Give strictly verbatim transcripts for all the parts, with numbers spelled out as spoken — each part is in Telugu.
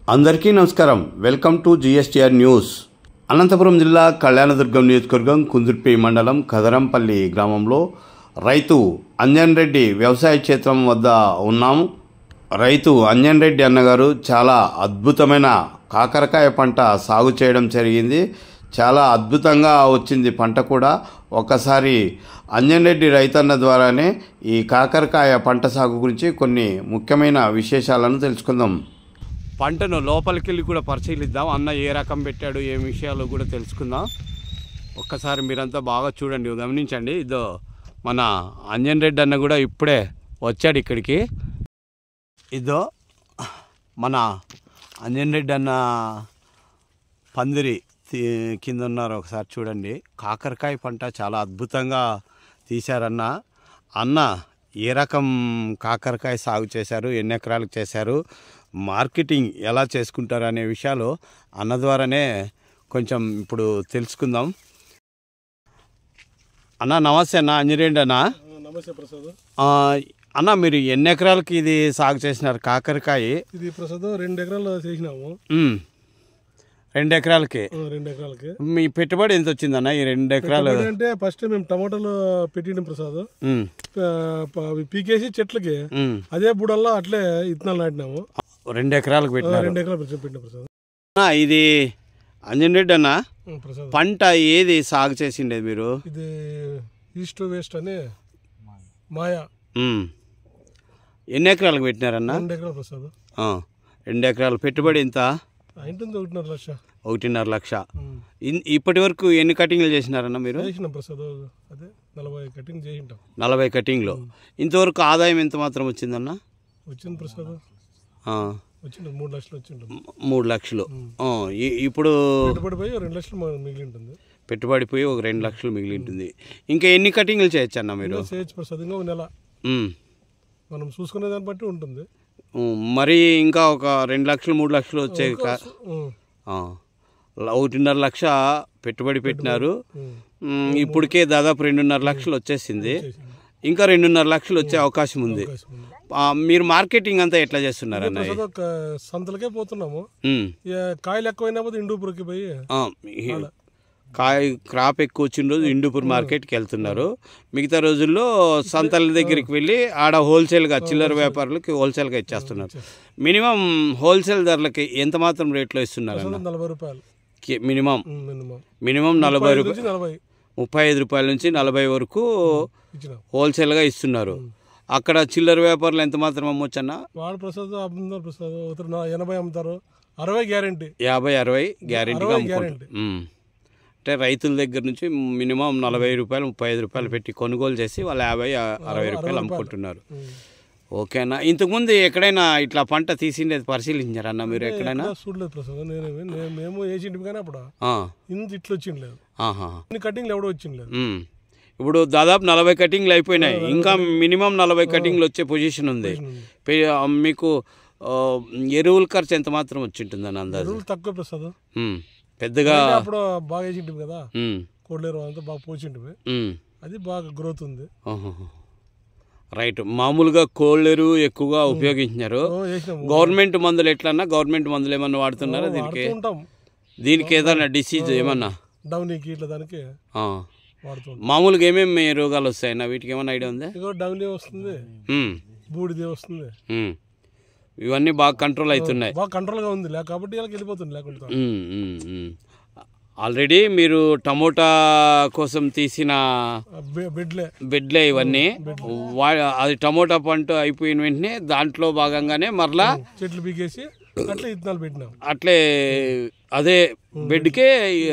అందరికీ నమస్కారం. Welcome to GSTR news. Anantapur జిల్లా కళ్యాణదుర్గం నియోజకవర్గం కుందుర్పి మండలం కదరంపల్లి గ్రామంలో రైతు అంజన్ రెడ్డి వ్యవసాయ క్షేత్రం వద్ద ఉన్నాము. రైతు అంజన్ రెడ్డి అన్నగారు చాలా అద్భుతమైన కాకరకాయ పంట సాగు చేయడం జరిగింది. చాలా అద్భుతంగా వచ్చింది పంట కూడా. ఒకసారి అంజన్ రెడ్డి రైతన్న ద్వారానే ఈ కాకరకాయ పంట సాగు గురించి కొన్ని ముఖ్యమైన విశేషాలను తెలుసుకుందాం. పంటను లోపలికి వెళ్ళి కూడా పరిశీలిద్దాం. అన్న ఏ రకం పెట్టాడు, ఏ విషయాలు కూడా తెలుసుకుందాం. ఒక్కసారి మీరంతా బాగా చూడండి, గమనించండి. ఇదో మన అంజన్ రెడ్డి అన్న కూడా ఇప్పుడే వచ్చాడు ఇక్కడికి. ఇదో మన అంజన్ రెడ్డి అన్న పందిరి కింద ఉన్నారు. ఒకసారి చూడండి, కాకరకాయ పంట చాలా అద్భుతంగా తీశారన్న. అన్న ఏ రకం కాకరకాయ సాగు చేశారు, ఎన్ని ఎకరాలకు చేశారు, మార్కెటింగ్ ఎలా చేసుకుంటారు అనే విషయాలు అన్న ద్వారానే కొంచెం ఇప్పుడు తెలుసుకుందాం. అన్న నమస్తే. అన్న అంజన్ రెడ్డి అన్న. నమస్తే ప్రసాద్. అన్న మీరు ఎన్ని ఎకరాలకి ఇది సాగు చేసినారు కాకరకాయ? ఇది ప్రసాద్ రెండు ఎకరాలు చేసినాము. రెండు ఎకరాలకి రెండు ఎకరాలకి మీ పెట్టుబడి ఎంత వచ్చిందన్న ఈ రెండు ఎకరాలు? అంటే ఫస్ట్ మేము టమాటాలు పెట్టినాం ప్రసాద్. పీకేసి చెట్లకి అదే బుడల్లో అట్లే ఇత్తనాలు నాటినాము. రెండు ఎకరాలకు పెట్టినా రెండు ఎకరాలు పెట్టిన ప్రసాద్. ఇది అంజన్ రెడ్డి అన్న ప్రసాద్ పంట ఏది సాగు చేసిండేది మీరు? ఇది ఈస్ట్ వెస్ట్ అని మాయా. ఎన్ని ఎకరాలకు పెట్టినారన్న? రెండు ఎకరాలు ప్రసాద్. రెండు ఎకరాలు పెట్టుబడి ఎంత? ఉంటుంది ఒకటిన్నర లక్ష. ఒకటిన్నర లక్ష. ఇప్పటి వరకు ఎన్ని కటింగ్లు చేసినారన్న మీరు? చేసినాం ప్రసాద్. అదే నలభై కటింగ్ చేసింటాం. నలభై కటింగ్లు. ఇంతవరకు ఆదాయం ఎంత మాత్రం వచ్చిందన్న? వచ్చింది ప్రసాద్, వచ్చింది మూడు లక్షలు వచ్చింది. మూడు లక్షలు. ఇప్పుడు పెట్టుబడి పోయి రెండు లక్షలు మిగిలి ఉంటుంది. పెట్టుబడి పోయి ఒక రెండు లక్షలు మిగిలి ఉంటుంది. ఇంకా ఎన్ని కటింగ్లు చేయొచ్చు అన్న మీరు? చేయొచ్చు ప్రసాద్. ఇంకా నెల మనం చూసుకునే దాన్ని బట్టి ఉంటుంది. మరి ఇంకా ఒక రెండు లక్షలు మూడు లక్షలు వచ్చే ఒకటిన్నర లక్ష పెట్టుబడి పెట్టినారు. ఇప్పటికే దాదాపు రెండున్నర లక్షలు వచ్చేసింది. ఇంకా రెండున్నర లక్షలు వచ్చే అవకాశం ఉంది. మీరు మార్కెటింగ్ అంతా ఎట్లా చేస్తున్నారు అన్న? సంతలకే పోతున్నాము. కాయలు ఎక్కువైనా ఇండూపురికి పోయి కాయ క్రాప్ ఎక్కువ వచ్చిన రోజు ఇండూపూర్ మార్కెట్కి వెళ్తున్నారు. మిగతా రోజుల్లో సంతల దగ్గరికి వెళ్ళి ఆడ హోల్సేల్గా చిల్లర వ్యాపారులకి హోల్సేల్గా ఇచ్చేస్తున్నారు. మినిమం హోల్సేల్ ధరలకి ఎంత మాత్రం రేట్లో ఇస్తున్నారు అన్న? నలభై రూపాయలు మినిమం. మినిమం నలభై రూపాయలు, ముప్పై ఐదు రూపాయల నుంచి నలభై వరకు హోల్సేల్గా ఇస్తున్నారు. అక్కడ చిల్లర వ్యాపారులు ఎంత మాత్రం అమ్మొచ్చు అన్న? వాడు ప్రసాద్ అమ్ముతారు ప్రసాద్. ఎనభై అమ్ముతారు, అరవై గ్యారెంటీ. యాభై అరవై గ్యారెంటీగా అమ్ముకుంటారు. అంటే రైతుల దగ్గర నుంచి మినిమం నలభై రూపాయలు ముప్పై ఐదు రూపాయలు పెట్టి కొనుగోలు చేసి వాళ్ళు యాభై అరవై రూపాయలు అమ్ముకుంటున్నారు. ఓకేనా? ఇంతకుముందు ఎక్కడైనా ఇట్లా పంట తీసిండేది పరిశీలించారన్న మీరు ఎక్కడైనా? చూడలేదు ప్రసాద్. నేను మేము వేసింటి కానీ అప్పుడు ఇంత ఇట్లా వచ్చిండలేదు. కటింగ్లు ఎవడో వచ్చిండలేదు. ఇప్పుడు దాదాపు నలభై కటింగ్లు అయిపోయినాయి. ఇంకా మినిమం నలభై కటింగ్లు వచ్చే పొజిషన్ ఉంది. మీకు ఎరువుల ఖర్చు ఎంత మాత్రం వచ్చి ఉంటుందని అందాజు? తక్కువ ప్రసాద్. పెద్దగా అప్పుడు బాగా వేసింటి కదా, కోడ్లేరు అంతా బాగా పోసింటివి. అది బాగా గ్రోత్ ఉంది. రైట్. మామూలుగా కోళ్ళెరు ఎక్కువగా ఉపయోగించినారు. గవర్నమెంట్ మందులు ఎట్లన్నా గవర్నమెంట్ మందులు ఏమన్నా వాడుతున్నారా దీనికి? దీనికి ఏదన్నా డిసీజ్ ఏమన్నా డౌనీకి ఇట్లా దానికి మామూలుగా ఏమేమి రోగాలు వస్తాయన్నా వీటికి ఏమన్నా ఐడియా ఉందా? డౌనీ వస్తుంది, బూడిదే వస్తుంది. ఇవన్నీ బాగా కంట్రోల్ అవుతున్నాయి. బాగా కంట్రోల్గా ఉంది కాబట్టి వెళ్ళిపోతుంది. లేకుండా ఆల్రెడీ మీరు టమోటా కోసం తీసిన బెడ్లే బెడ్లే ఇవన్నీ. అది టమోటా పంట అయిపోయిన వెంటనే దాంట్లో భాగంగానే మరలా చెట్లు పీకేసి అట్లే ఇత్తనాలు పెట్టినాం. అట్లే అదే బెడ్కే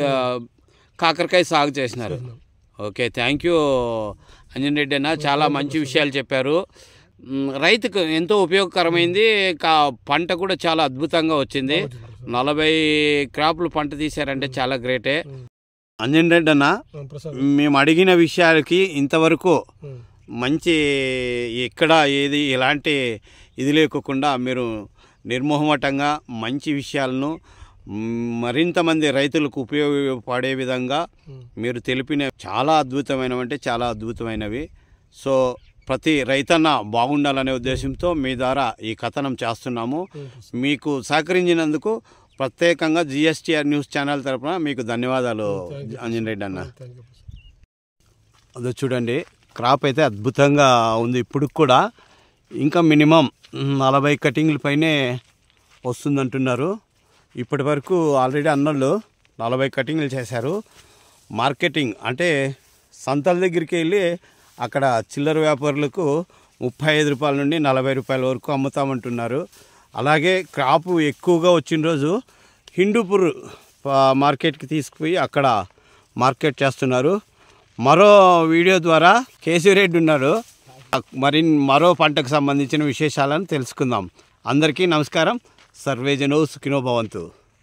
కాకరకాయ సాగు చేసినారు. Okay, thank you Anjan Reddy అన్న. చాలా మంచి విషయాలు చెప్పారు. రైతుకు ఎంతో ఉపయోగకరమైంది. కా పంట కూడా చాలా అద్భుతంగా వచ్చింది. నలభై క్రాప్లు పంట తీశారంటే చాలా గ్రేటే. అంజన్ రెడ్డి అన్న, మేము అడిగిన విషయాలకి ఇంతవరకు మంచి ఎక్కడ ఏది ఎలాంటి ఇది లేకుండా మీరు నిర్మోహమాటంగా మంచి విషయాలను మరింత మంది రైతులకు ఉపయోగపడే విధంగా మీరు తెలిపిన చాలా అద్భుతమైనవి అంటే చాలా అద్భుతమైనవి. సో ప్రతి రైతన్న బాగుండాలనే ఉద్దేశంతో మీ ద్వారా ఈ కథనం చేస్తున్నాము. మీకు సహకరించినందుకు ప్రత్యేకంగా జిఎస్టీఆర్ న్యూస్ ఛానల్ తరఫున మీకు ధన్యవాదాలు అంజన్ రెడ్డి అన్న. అదో చూడండి, క్రాప్ అయితే అద్భుతంగా ఉంది. ఇప్పుడు కూడా ఇంకా మినిమం నలభై కటింగ్ల పైనే వస్తుందంటున్నారు. ఇప్పటి వరకు ఆల్రెడీ అన్నోళ్ళు నలభై కటింగ్లు చేశారు. మార్కెటింగ్ అంటే సంతల దగ్గరికి వెళ్ళి అక్కడ చిల్లర వ్యాపారులకు ముప్పై ఐదు రూపాయల నుండి నలభై రూపాయల వరకు అమ్ముతామంటున్నారు. అలాగే క్రాపు ఎక్కువగా వచ్చిన రోజు హిందూపూర్ మార్కెట్కి తీసుకుపోయి అక్కడ మార్కెట్ చేస్తున్నారు. మరో వీడియో ద్వారా కేశవరెడ్డి ఉన్నారు, మరి మరో పంటకు సంబంధించిన విశేషాలను తెలుసుకుందాం. అందరికీ నమస్కారం. సర్వేజనో సుఖినో భవంతు.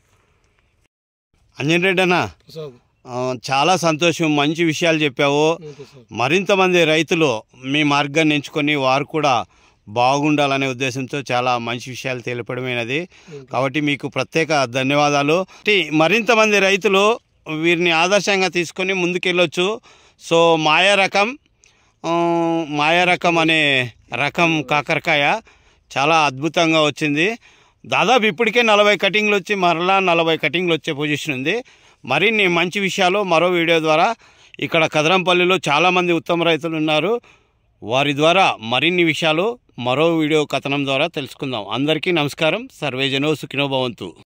అంజన్ రెడ్డి అన్న, చాలా సంతోషం, మంచి విషయాలు చెప్పావు. మరింతమంది రైతులు మీ మార్గాన్ని ఎంచుకొని వారు కూడా బాగుండాలనే ఉద్దేశంతో చాలా మంచి విషయాలు తెలపడమైనది. కాబట్టి మీకు ప్రత్యేక ధన్యవాదాలు. మరింతమంది రైతులు వీరిని ఆదర్శంగా తీసుకొని ముందుకెళ్ళొచ్చు. సో మాయా రకం మాయా రకం అనే రకం కాకరకాయ చాలా అద్భుతంగా వచ్చింది. దాదాపు ఇప్పటికే నలభై కటింగ్లు వచ్చి మరలా నలభై కటింగ్లు వచ్చే పొజిషన్ ఉంది. మరిన్ని మంచి విషయాలు మరో వీడియో ద్వారా, ఇక్కడ కదరంపల్లిలో చాలామంది ఉత్తమ రైతులు ఉన్నారు, వారి ద్వారా మరిన్ని విషయాలు మరో వీడియో కథనం ద్వారా తెలుసుకుందాం. అందరికీ నమస్కారం. సర్వేజనో సుఖినో భవంతు.